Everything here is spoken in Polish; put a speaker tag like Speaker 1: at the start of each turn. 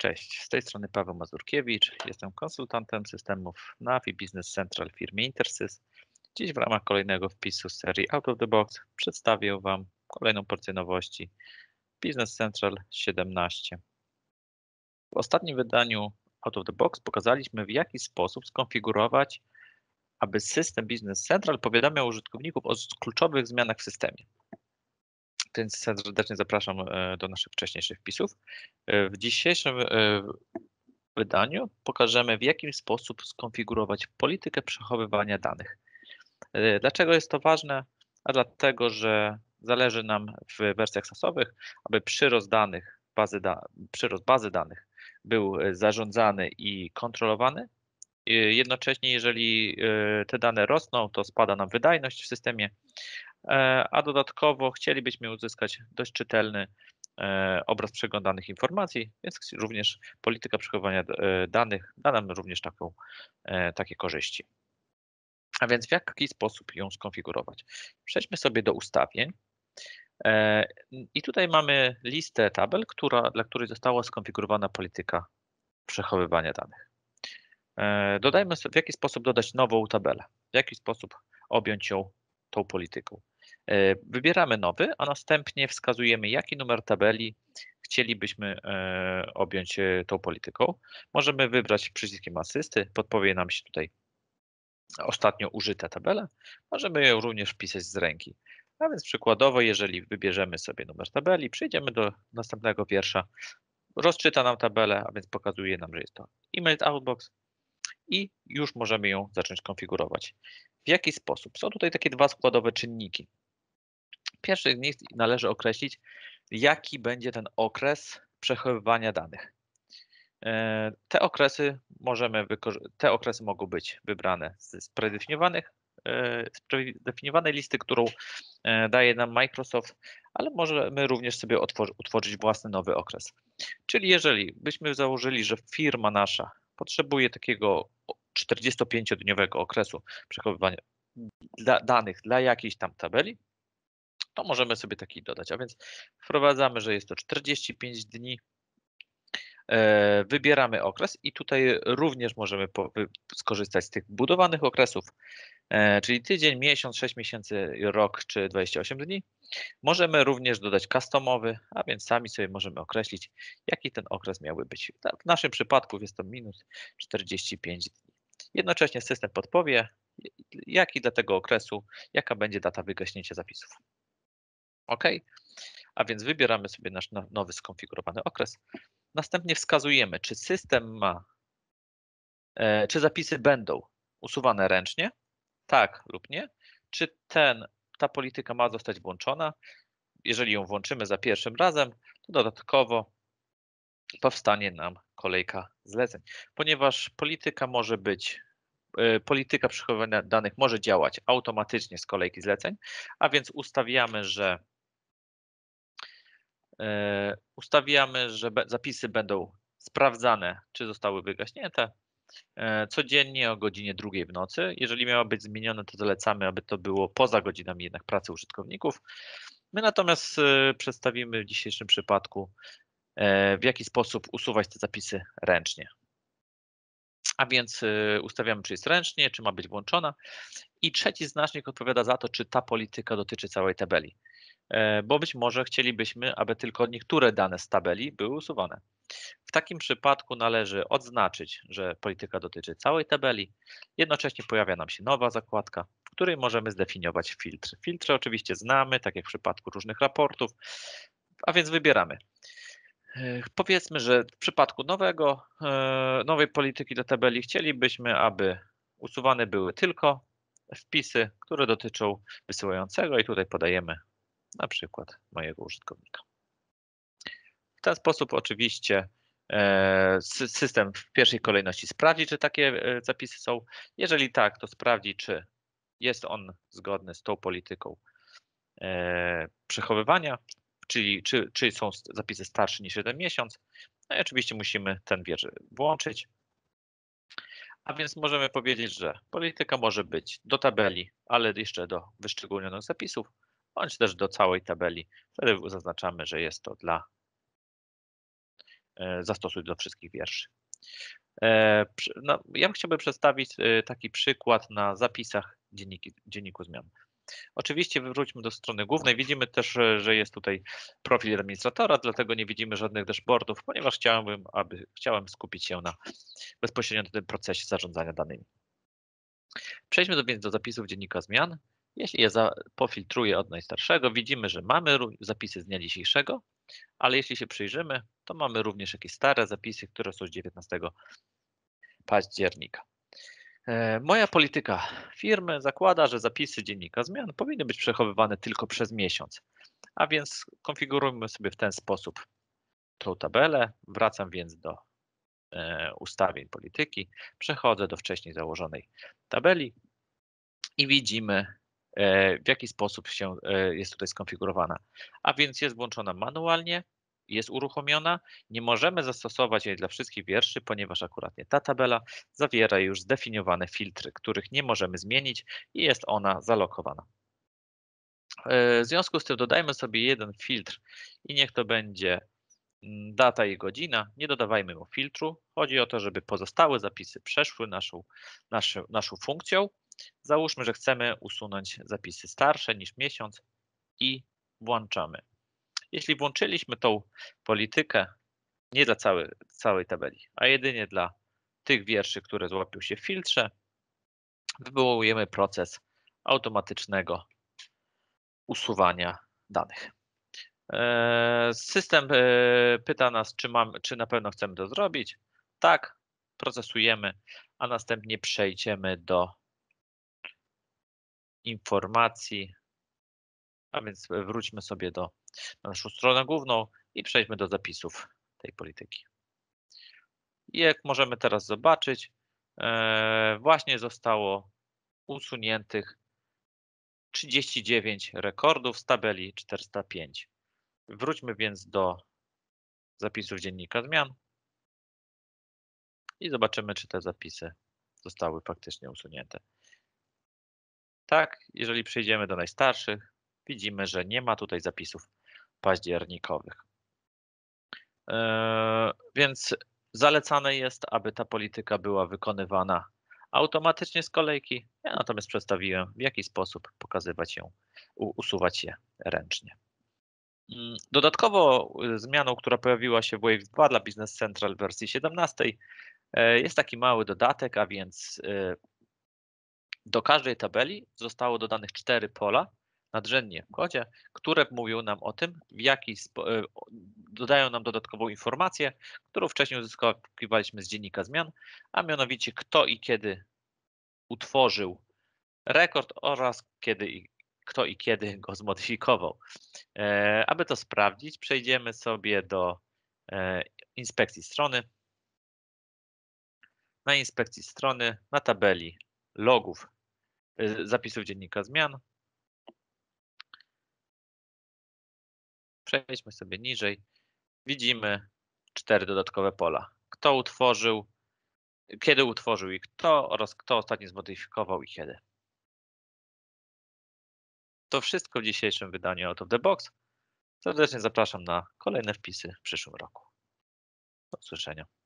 Speaker 1: Cześć, z tej strony Paweł Mazurkiewicz. Jestem konsultantem systemów NAV i Business Central w firmie Intersys. Dziś w ramach kolejnego wpisu z serii Out of the Box przedstawię Wam kolejną porcję nowości Business Central 17. W ostatnim wydaniu Out of the Box pokazaliśmy, w jaki sposób skonfigurować, aby system Business Central powiadamiał użytkowników o kluczowych zmianach w systemie. Więc serdecznie zapraszam do naszych wcześniejszych wpisów. W dzisiejszym wydaniu pokażemy, w jaki sposób skonfigurować politykę przechowywania danych. Dlaczego jest to ważne? A dlatego, że zależy nam w wersjach SaaS-owych, aby przyrost bazy danych był zarządzany i kontrolowany. Jednocześnie, jeżeli te dane rosną, to spada nam wydajność w systemie, a dodatkowo chcielibyśmy uzyskać dość czytelny obraz przeglądanych informacji, więc również polityka przechowywania danych da nam również takie korzyści. A więc w jaki sposób ją skonfigurować? Przejdźmy sobie do ustawień i tutaj mamy listę tabel, dla której została skonfigurowana polityka przechowywania danych. Dodajmy sobie, w jaki sposób dodać nową tabelę, w jaki sposób objąć ją tą polityką. Wybieramy nowy, a następnie wskazujemy, jaki numer tabeli chcielibyśmy objąć tą polityką. Możemy wybrać przyciskiem asysty, podpowie nam się tutaj ostatnio użyte tabele. Możemy ją również wpisać z ręki. A więc przykładowo, jeżeli wybierzemy sobie numer tabeli, przejdziemy do następnego wiersza, rozczyta nam tabelę, a więc pokazuje nam, że jest to email outbox i już możemy ją zacząć konfigurować. W jaki sposób? Są tutaj takie dwa składowe czynniki. Pierwszy z nich należy określić, jaki będzie ten okres przechowywania danych. Te okresy mogą być wybrane z predefiniowanej listy, którą daje nam Microsoft, ale możemy również sobie utworzyć własny nowy okres. Czyli jeżeli byśmy założyli, że firma nasza potrzebuje takiego 45-dniowego okresu przechowywania danych dla jakiejś tam tabeli, to możemy sobie taki dodać. A więc wprowadzamy, że jest to 45 dni. Wybieramy okres i tutaj również możemy skorzystać z tych budowanych okresów, czyli tydzień, miesiąc, 6 miesięcy, rok czy 28 dni. Możemy również dodać customowy, a więc sami sobie możemy określić, jaki ten okres miałby być. W naszym przypadku jest to minus 45 dni. Jednocześnie system podpowie, jaki dla tego okresu, jaka będzie data wygaśnięcia zapisów. OK, a więc wybieramy sobie nasz nowy skonfigurowany okres. Następnie wskazujemy, czy system czy zapisy będą usuwane ręcznie, tak lub nie, czy ta polityka ma zostać włączona. Jeżeli ją włączymy za pierwszym razem, to dodatkowo powstanie nam kolejka zleceń, ponieważ polityka przechowywania danych może działać automatycznie z kolejki zleceń, a więc ustawiamy, że zapisy będą sprawdzane, czy zostały wygaśnięte codziennie o godzinie 2 w nocy. Jeżeli miało być zmienione, to zalecamy, aby to było poza godzinami jednak pracy użytkowników. My natomiast przedstawimy w dzisiejszym przypadku, w jaki sposób usuwać te zapisy ręcznie. A więc ustawiamy, czy jest ręcznie, czy ma być włączona. I trzeci znacznik odpowiada za to, czy ta polityka dotyczy całej tabeli. Bo być może chcielibyśmy, aby tylko niektóre dane z tabeli były usuwane. W takim przypadku należy odznaczyć, że polityka dotyczy całej tabeli. Jednocześnie pojawia nam się nowa zakładka, w której możemy zdefiniować filtry. Filtry oczywiście znamy, tak jak w przypadku różnych raportów, a więc wybieramy. Powiedzmy, że w przypadku nowej polityki do tabeli chcielibyśmy, aby usuwane były tylko wpisy, które dotyczą wysyłającego i tutaj podajemy na przykład mojego użytkownika. W ten sposób oczywiście system w pierwszej kolejności sprawdzi, czy takie zapisy są. Jeżeli tak, to sprawdzi, czy jest on zgodny z tą polityką przechowywania, czyli czy są zapisy starsze niż 1 miesiąc. No i oczywiście musimy ten wiersz włączyć. A więc możemy powiedzieć, że polityka może być do tabeli, ale jeszcze do wyszczególnionych zapisów, bądź też do całej tabeli. Wtedy zaznaczamy, że jest to dla zastosuj do wszystkich wierszy. No, ja chciałbym przedstawić taki przykład na zapisach dzienniku zmian. Oczywiście wróćmy do strony głównej. Widzimy też, że jest tutaj profil administratora, dlatego nie widzimy żadnych dashboardów, ponieważ chciałem skupić się bezpośrednio na tym procesie zarządzania danymi. Przejdźmy więc do zapisów dziennika zmian. Jeśli je pofiltruję od najstarszego, widzimy, że mamy zapisy z dnia dzisiejszego, ale jeśli się przyjrzymy, to mamy również jakieś stare zapisy, które są z 19 października. Moja polityka firmy zakłada, że zapisy dziennika zmian powinny być przechowywane tylko przez miesiąc. A więc konfigurujmy sobie w ten sposób tą tabelę. Wracam więc do ustawień polityki, przechodzę do wcześniej założonej tabeli i widzimy, w jaki sposób jest tutaj skonfigurowana. A więc jest włączona manualnie, jest uruchomiona. Nie możemy zastosować jej dla wszystkich wierszy, ponieważ akurat ta tabela zawiera już zdefiniowane filtry, których nie możemy zmienić i jest ona zalokowana. W związku z tym dodajmy sobie jeden filtr i niech to będzie data i godzina. Nie dodawajmy mu filtru. Chodzi o to, żeby pozostałe zapisy przeszły naszą funkcją. Załóżmy, że chcemy usunąć zapisy starsze niż miesiąc i włączamy. Jeśli włączyliśmy tą politykę nie dla całej tabeli, a jedynie dla tych wierszy, które złapią się w filtrze, wywołujemy proces automatycznego usuwania danych. System pyta nas, czy na pewno chcemy to zrobić. Tak, procesujemy, a następnie przejdziemy do informacji, a więc wróćmy sobie na naszą stronę główną i przejdźmy do zapisów tej polityki. I jak możemy teraz zobaczyć, właśnie zostało usuniętych 39 rekordów z tabeli 405. Wróćmy więc do zapisów dziennika zmian i zobaczymy, czy te zapisy zostały faktycznie usunięte. Tak, jeżeli przejdziemy do najstarszych, widzimy, że nie ma tutaj zapisów październikowych. Więc zalecane jest, aby ta polityka była wykonywana automatycznie z kolejki. Ja natomiast przedstawiłem, w jaki sposób usuwać je ręcznie. Dodatkowo zmianą, która pojawiła się w Wave 2 dla Business Central w wersji 17, jest taki mały dodatek, a więc do każdej tabeli zostało dodanych 4 pola nadrzędnie w kodzie, które mówią nam o tym, dodają nam dodatkową informację, którą wcześniej uzyskiwaliśmy z dziennika zmian, a mianowicie kto i kiedy utworzył rekord oraz kto i kiedy go zmodyfikował. Aby to sprawdzić, przejdziemy sobie do inspekcji strony. Na inspekcji strony, na tabeli logów zapisów dziennika zmian. Przejdźmy sobie niżej. Widzimy 4 dodatkowe pola. Kto utworzył, kiedy utworzył i kto oraz kto ostatnio zmodyfikował i kiedy. To wszystko w dzisiejszym wydaniu Out of the Box. Serdecznie zapraszam na kolejne wpisy w przyszłym roku. Do usłyszenia.